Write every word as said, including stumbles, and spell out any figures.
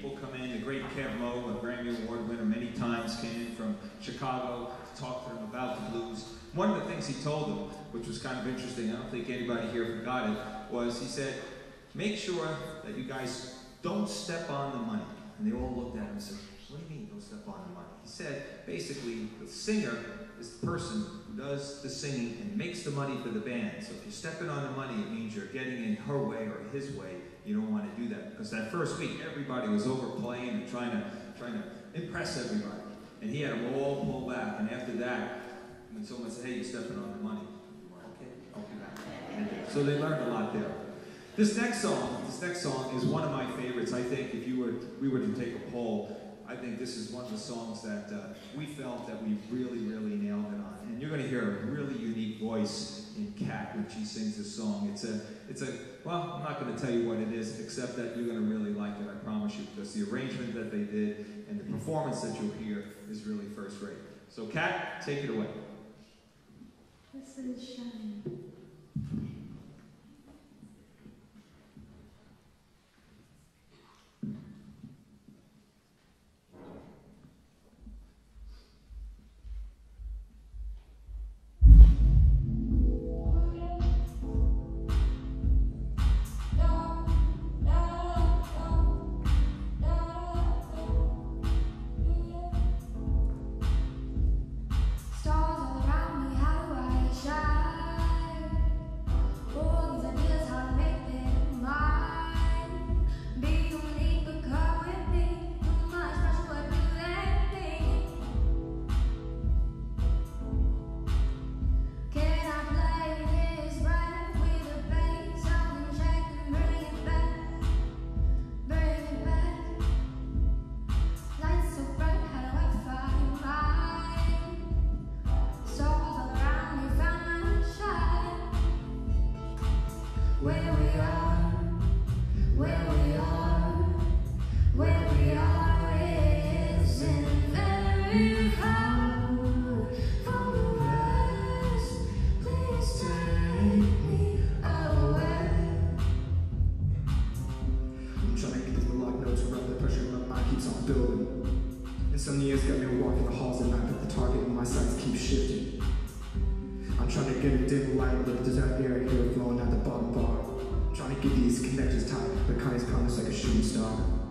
people come in. The great Kev Moe, a Grammy Award winner many times, came in from Chicago to talk to them about the blues. One of the things he told them, which was kind of interesting, I don't think anybody here forgot it, was he said, make sure that you guys don't step on the money. And they all looked at him and said, what do you mean don't step on the money? He said, basically, the singer is the person who does the singing and makes the money for the band. So if you're stepping on the money, it means you're getting in her way or his way. You don't want to do that. Because that first week, everybody was overplaying and trying to, trying to impress everybody. And he had them all pull back. And after that, when someone said, hey, you're stepping on the money, you were, okay, I'll be back. So they learned a lot there. This next song, this next song is one of my favorites. I think if you were, we were to take a poll, I think this is one of the songs that uh, we felt that we really, really nailed it on. And you're going to hear a really unique voice in Kat when she sings this song. It's a, it's a, well, I'm not going to tell you what it is, except that you're going to really like it, I promise you, because the arrangement that they did and the performance that you'll hear is really first rate. So Kat, take it away. This is Shine. Trying to get these connections tight, but kindness promise like a shooting star.